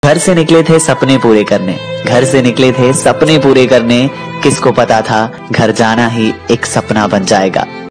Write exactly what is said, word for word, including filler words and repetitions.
घर से निकले थे सपने पूरे करने, घर से निकले थे सपने पूरे करने, किसको पता था घर जाना ही एक सपना बन जाएगा।